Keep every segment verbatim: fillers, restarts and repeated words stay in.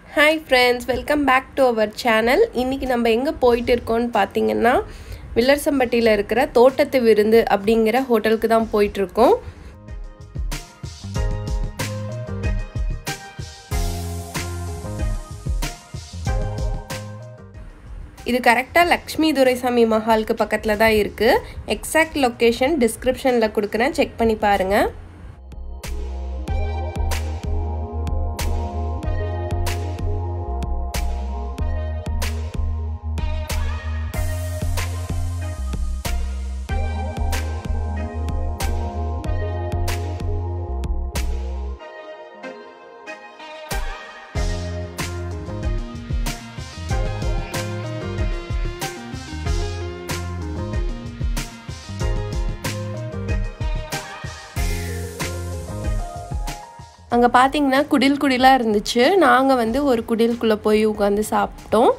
Hi friends, welcome back to our channel. இன்னைக்கு நம்ம எங்க போயிட்டு இருக்கோம்னு பாத்தீங்கன்னா வில்லர்சம்பட்டில இருக்கிற தோட்டத்து விருந்து அப்படிங்கற ஹோட்டலுக்கு தான் போயிட்டு இருக்கோம். இது கரெக்ட்டா லக்ஷ்மி துரைசாமி மஹாலுக்கு பக்கத்துல தான் இருக்கு. எக்ஸாக்ட் லொகேஷன் டிஸ்கிரிப்ஷன்ல கொடுக்கிறேன், செக் பண்ணி பாருங்க. அங்க பாத்தீங்கன்னா குடில் குடிலா இருந்துச்சு. நாங்க வந்து ஒரு குடிலுக்குள்ள போய் உட்கார்ந்து சாப்பிட்டோம்.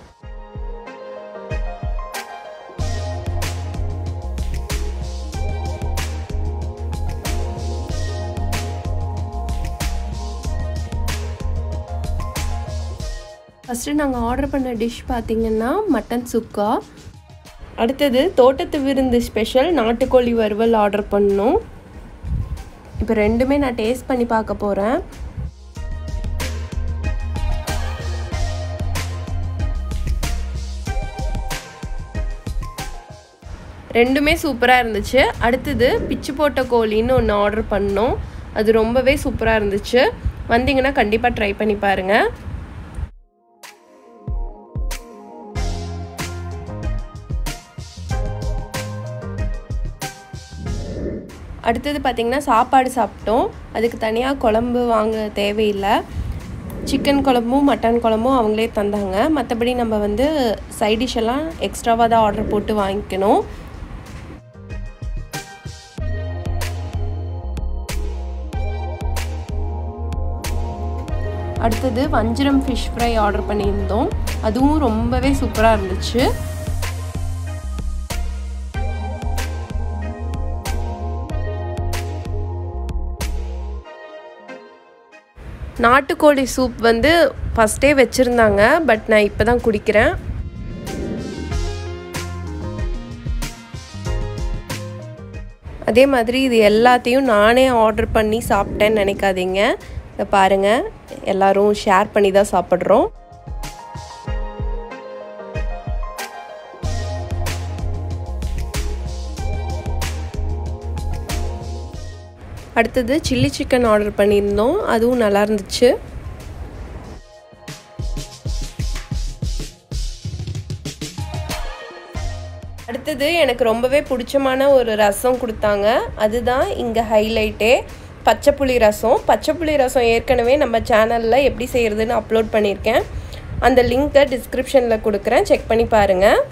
ஃபர்ஸ்ட் நாங்க ஆர்டர் பண்ண டிஷ் பாத்தீங்கன்னா மட்டன் சுக்கா. அடுத்தது தோட்டத்து விருந்து ஸ்பெஷல் நாட்டுக்கோழி வறுவல் ஆர்டர் பண்ணோம். இப்போ ரெண்டுமே நான் டேஸ்ட் பண்ணி பார்க்க போறேன். ரெண்டுமே சூப்பரா இருந்துச்சு. அடுத்தது பிச்சு போட்ட கோழின்னு ஒன்று ஆர்டர் பண்ணோம். அது ரொம்பவே சூப்பரா இருந்துச்சு. வந்தீங்கன்னா கண்டிப்பா ட்ரை பண்ணி பாருங்க. அடுத்தது பார்த்தீங்கன்னா சாப்பாடு சாப்பிட்டோம். அதுக்கு தனியாக குழம்பு வாங்க தேவையில்லை. சிக்கன் குழம்பும் மட்டன் குழம்பும் அவங்களே தந்தாங்க. மற்றபடி நம்ம வந்து சைட் டிஷ் எல்லாம் எக்ஸ்ட்ராவாக தான் ஆர்டர் போட்டு வாங்கிக்கணும். அடுத்தது வஞ்சிரம் ஃபிஷ் ஃப்ரை ஆர்டர் பண்ணியிருந்தோம். அதுவும் ரொம்பவே சூப்பராக இருந்துச்சு. நாட்டுக்கோழி சூப் வந்து ஃபஸ்ட்டே வச்சுருந்தாங்க, பட் நான் இப்போ தான் குடிக்கிறேன். அதே மாதிரி இது எல்லாத்தையும் நானே ஆர்டர் பண்ணி சாப்பிட்டேன்னு நினைக்காதீங்க. இதை பாருங்கள், எல்லோரும் ஷேர் பண்ணி தான் சாப்பிட்றோம். அடுத்தது சில்லி சிக்கன் ஆர்டர் பண்ணியிருந்தோம். அதுவும் நல்லா இருந்துச்சு. அடுத்தது எனக்கு ரொம்பவே பிடிச்சமான ஒரு ரசம் கொடுத்தாங்க. அதுதான் இங்கே ஹைலைட்டே, பச்சைப்புளி ரசம். பச்சைப்புளி ரசம் ஏற்கனவே நம்ம சேனலில் எப்படி செய்கிறதுன்னு அப்லோட் பண்ணியிருக்கேன். அந்த லிங்க்கை டிஸ்கிரிப்ஷனில் கொடுக்குறேன், செக் பண்ணி பாருங்கள்.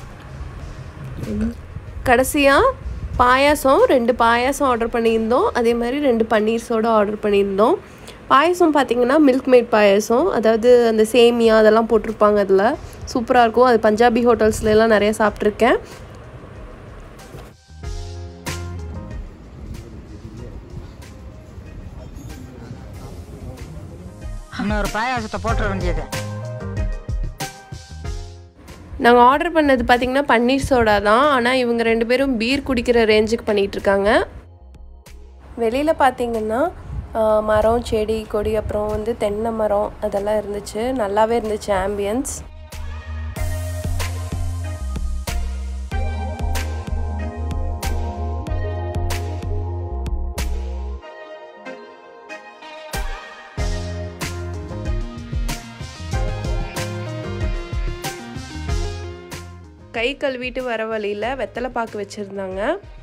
கடைசியாக பாயாசம், ரெண்டு பாயாசம் ஆர்டர் பண்ணியிருந்தோம். அதே மாதிரி ரெண்டு பன்னீர் சோடா ஆர்டர் பண்ணியிருந்தோம். பாயாசம் பார்த்திங்கன்னா மில்க் மேட் பாயாசம், அதாவது அந்த சேமியா அதெல்லாம் போட்டிருப்பாங்க. அதில் சூப்பராக இருக்கும். அது பஞ்சாபி ஹோட்டல்ஸ்லாம் நிறைய சாப்பிட்ருக்கேன். இன்னொரு பாயாசத்தை போட்டுற வேண்டியது. நாங்கள் ஆர்டர் பண்ணது பார்த்திங்கன்னா பன்னீர் சோடா தான். ஆனால் இவங்க ரெண்டு பேரும் பீர் குடிக்கிற ரேஞ்சுக்கு பண்ணிகிட்ருக்காங்க. வெளியில் பார்த்திங்கன்னா மரம், செடி, கொடி, அப்புறம் வந்து தென்னை மரம் அதெல்லாம் இருந்துச்சு. நல்லாவே இருந்துச்சு ஆம்பியன்ஸ். கை கழுவிட்டு வர வழியில் வெத்தலை பாக்கு வச்சுருந்தாங்க.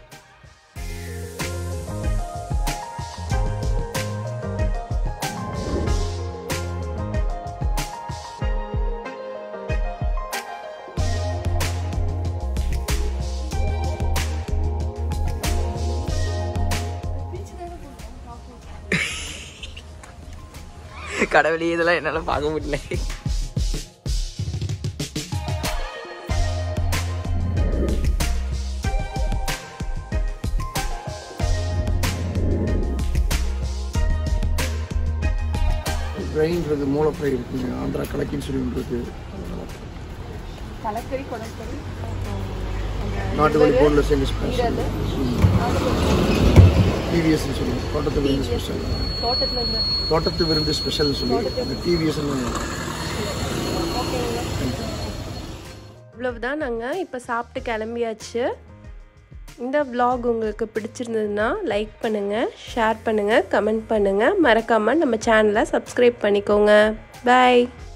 கடவுளே, இதெல்லாம் என்னால் பார்க்க முடியல. range ஃப்ரைன்றது மூளை ஃப்ரை இருக்குங்க, ஆந்திரா கலக்கின்னு சொல்லி இருக்குது. கலக்கறி கொடக்கறி நாட்டுக்கோழி போன்லெஸ் எங்கள் ஸ்பெஷல். டிவிஎஸ்ன்னு சொல்லுவோம், தோட்டத்து விருந்து ஸ்பெஷல். தோட்டத்து விருந்து ஸ்பெஷல்னு சொல்லி அந்த டிவிஎஸ்ன்னு. இவ்வளவுதான், நாங்கள் இப்போ சாப்பிட்டு கிளம்பியாச்சு. இந்த vlog உங்களுக்கு பிடிச்சிருந்ததுன்னா லைக் பண்ணுங்கள், ஷேர் பண்ணுங்கள், கமெண்ட் பண்ணுங்கள். மறக்காமல் நம்ம சேனலை சப்ஸ்கிரைப் பண்ணிக்கோங்க. பாய்.